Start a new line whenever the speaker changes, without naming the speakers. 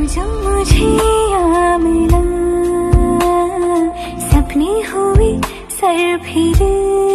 जो मुझे यहाँ मिला, सपने हुए सर फिरे।